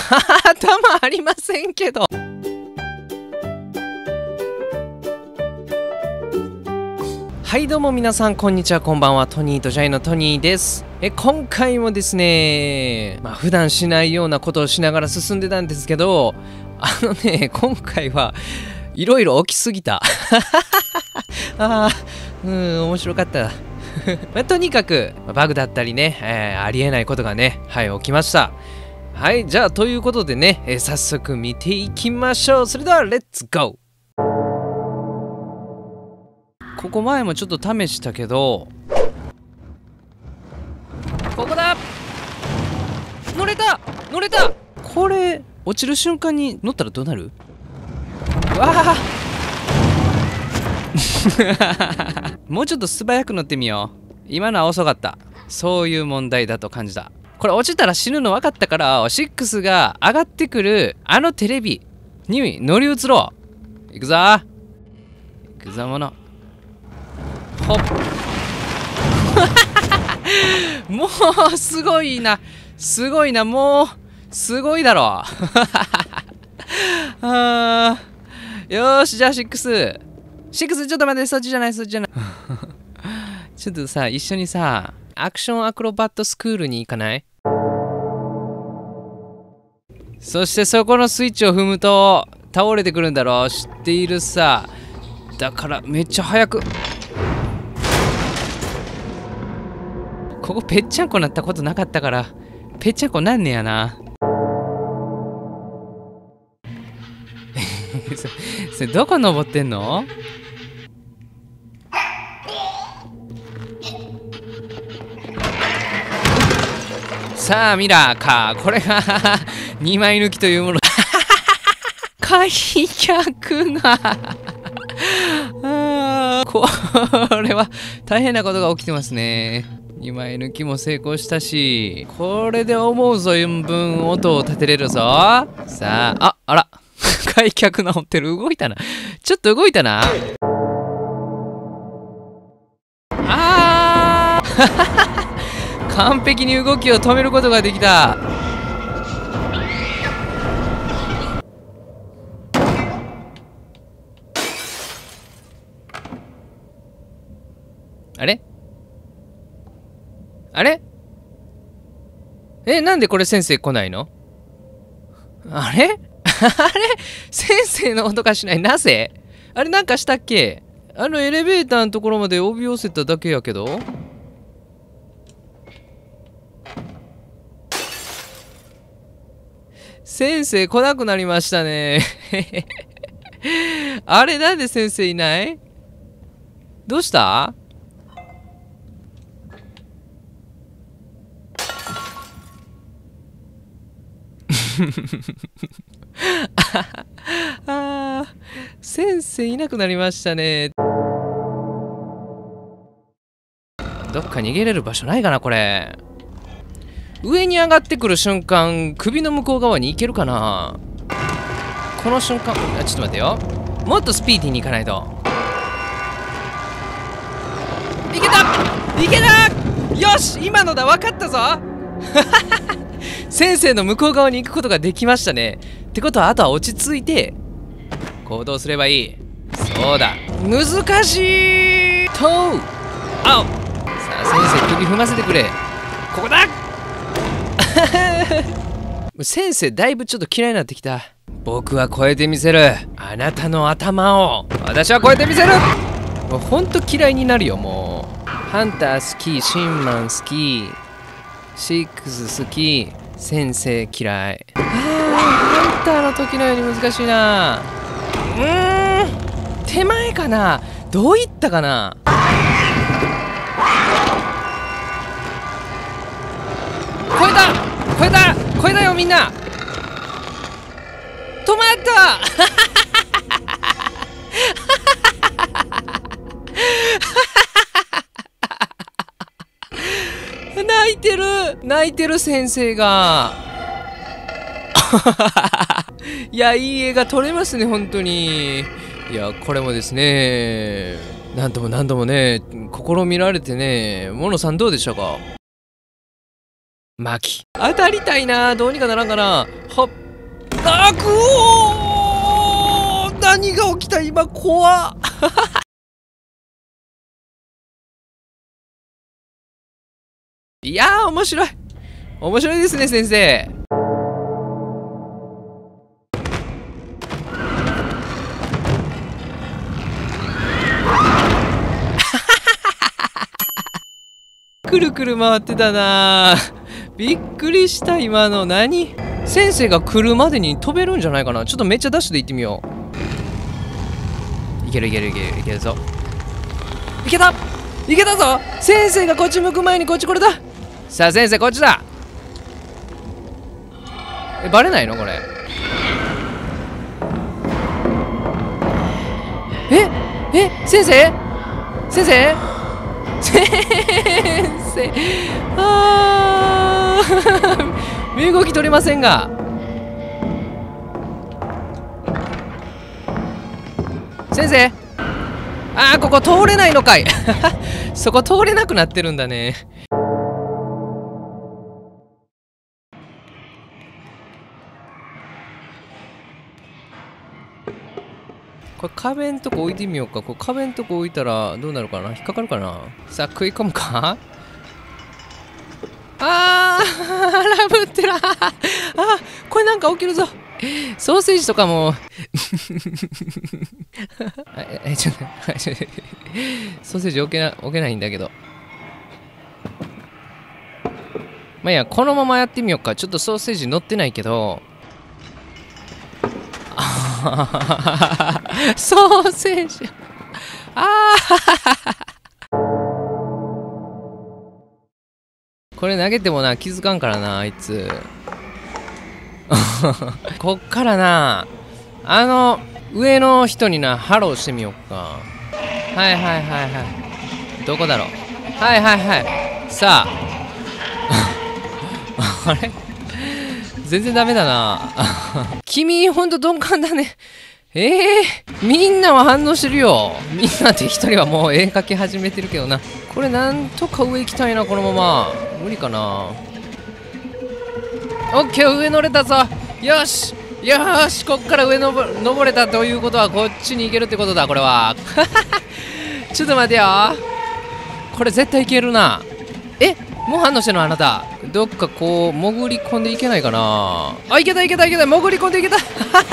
頭ありませんけど。はいどうも皆さんこんにちは、こんばんは。トニーとジャイのトニーです。今回もですね、普段しないようなことをしながら進んでたんですけど、今回はいろいろ起きすぎた。面白かった。とにかくバグだったりね、ありえないことがね、起きました。はい、じゃあということでね、早速見ていきましょう。それではレッツゴー。ここ前もちょっと試したけど、ここだ。乗れた乗れた。これ落ちる瞬間に乗ったらどうなる？わあもうちょっと素早く乗ってみよう。今のは遅かった。そういう問題だと感じた。これ落ちたら死ぬの分かったから、6が上がってくるあのテレビに乗り移ろう。行くぞ行くぞもの。ほっもうすごいな、すごいな、もうすごいだろ。よーし、じゃあ6ちょっと待って、そっちじゃない。ちょっとさ、一緒にさ、アクションアクロバットスクールに行かない？そしてそこのスイッチを踏むと倒れてくるんだろう。知っているさ。だからめっちゃ早く。ここぺっちゃんこなったことなかったからぺっちゃんこなんねやな。それどこ登ってんの？さあミラーか。これが2枚抜きというもの。開脚がこれは大変なことが起きてますね。2枚抜きも成功したし、これで思う存分音を立てれるぞ。さあ、あら開脚直ってる。動いたな、ちょっと動いたな。完璧に動きを止めることができた。あれなんでこれ先生来ないの？あれ先生の音がしない。なぜ？あれなんかしたっけ？エレベーターのところまで呼び寄せただけやけど。先生来なくなりましたね。あれなんで先生いない？どうした？先生いなくなりましたね。どっか逃げれる場所ないかな。これ上に上がってくる瞬間、首の向こう側に行けるかな。この瞬間、ちょっと待ってよ。もっとスピーディーに行かないと。いけたよし、今のだ。分かったぞ。先生の向こう側に行くことができましたね。ってことはあとは落ち着いて行動すればいい。そうだ、難しいと。さあ先生、首踏ませてくれ。ここだ。先生だいぶちょっと嫌いになってきた。僕は超えてみせる。あなたの頭を私は超えてみせる。もうほんと嫌いになるよ。もうハンター好き、シンマン好き、6好き、先生嫌い。ハンターの時のように難しいな。手前かな。どういったかな。超えたよみんな。止まった泣いてる先生が。いや、いい絵が撮れますね、本当に。いや、これもですね、何度もね、試みられてね。モノさんどうでしたか？ マキ当たりたいな。どうにかならんかな。はっあーくおー、何が起きた今、怖っいやー、面白い面白いですね先生。くるくる回ってたな。びっくりした今の。何、先生が来るまでに飛べるんじゃないかな。ちょっとめっちゃダッシュで行ってみよう。いけるいけるいけるいけるぞ。いけたいけたぞ。先生がこっち向く前にこっち来れた。さあ先生こっちだ。バレないのこれ。先生先生先生身動き取れませんが。先生ここ通れないのかいそこ通れなくなってるんだね。これ壁んとこ置いてみようか。これ壁んとこ置いたらどうなるかな。引っかかるかな。さあ食い込むか。ラブってるこれなんか起きるぞ。ソーセージとかもちょっとソーセージ置けないんだけど。まあいや、このままやってみようか。ちょっとソーセージ乗ってないけどソーセージこれ投げてもな気づかんからなあいつこっからな上の人になハローしてみようか。はいはいはいはいどこだろう。はいはいはいさああれ全然ダメだな君ほんと鈍感だね。みんなは反応してるよ。みんなって一人はもう絵描き始めてるけどな。これなんとか上行きたいな。このまま無理かな。オッケー上乗れたぞ。よしよしこっから上登れたということはこっちに行けるってことだ。これはちょっと待てよ。これ絶対いけるな。もう反応してるのあなた。どっかこう潜り込んでいけないかな。いけたいけたいけた。潜り込んでいけた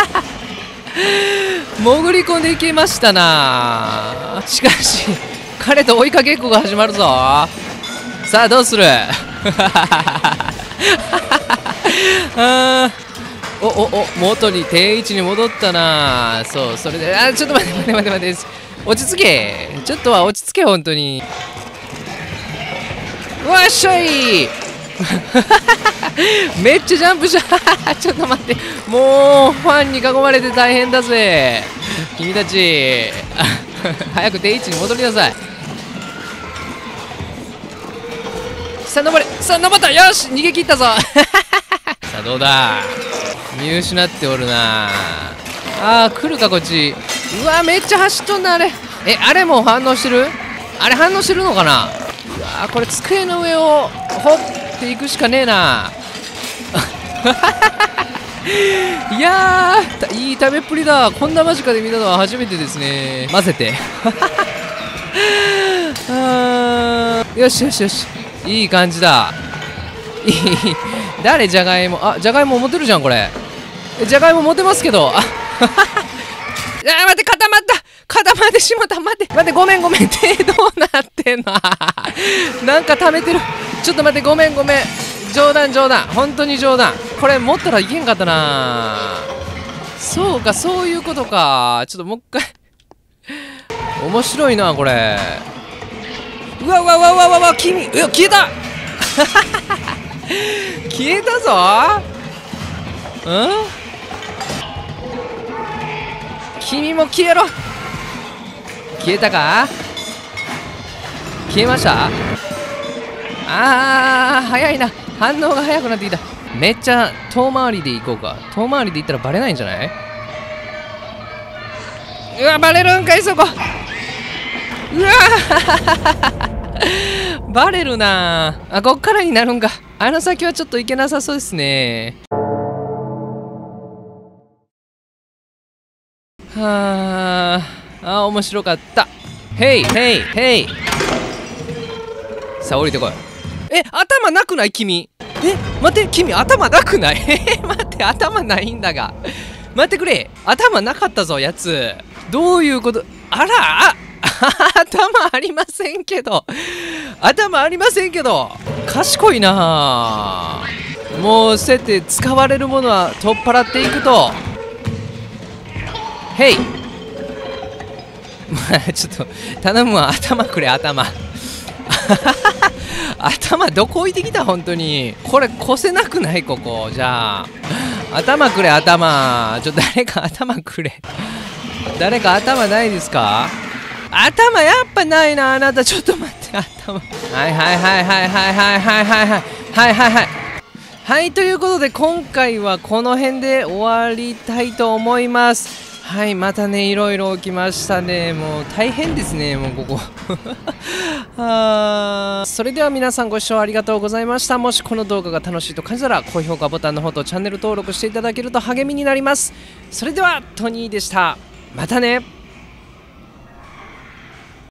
潜り込んでいけましたな。しかし彼と追いかけっこが始まるぞ。さあどうする元に定位置に戻ったな。そうそれでちょっと待って待って落ち着け。ちょっとは落ち着け本当に。わっしゃいめっちゃジャンプしたちょっと待ってもうファンに囲まれて大変だぜ君たち早く定位置に戻りなさい。さあ登れ。さあ登った。よし逃げ切ったぞさあどうだ。見失っておるな。来るかこっち。うわめっちゃ走っとんなあれ。あれも反応してる。あれ反応してるのかな。うわこれ机の上を掘っていくしかねえないやーいい食べっぷりだ。こんな間近で見たのは初めてですね。混ぜてよしよしよしいい感じだ。いい誰じゃがいも。じゃがいも持てるじゃんこれ。じゃがいも持てますけど待って固まってしまった。待ってごめん手どうなってんのなんか溜めてる。ちょっと待ってごめん冗談本当に冗談。これ持ったらいけんかったな。そうかそういうことか。ちょっともう一回面白いなこれ。うわ君消えた消えたぞ。君も消えろ。消えたか。消えました。早いな。反応が早くなってきた。めっちゃ遠回りで行こうか。遠回りで行ったらバレないんじゃない。バレるんかいそこ。 バレるなあ。こっからになるんか。あの先はちょっといけなさそうですね。はあ、面白かった。ヘイヘイヘイ。さあ降りてこい。頭なくない君。待って、君頭なくない待って、頭ないんだが。待ってくれ、頭なかったぞやつ。どういうこと。あら頭ありませんけど、頭ありませんけど、賢いな。もうそうやって使われるものは取っ払っていくと。ヘイちょっと頼むわ、頭くれ、頭頭どこ置いてきた。本当にこれ越せなくない。ここじゃあ頭くれ、頭。誰か頭くれ。誰か頭ないですか。頭やっぱないなあなた。ちょっと待って、頭。はいはいはいはいはいはいはいはいはいはいはいはいはい。ということで今回はこの辺で終わりたいと思います。はい、またね、いろいろ起きましたね。もう大変ですね、もうここそれでは皆さんご視聴ありがとうございました。もしこの動画が楽しいと感じたら高評価ボタンの方とチャンネル登録していただけると励みになります。それではトニーでした。またね。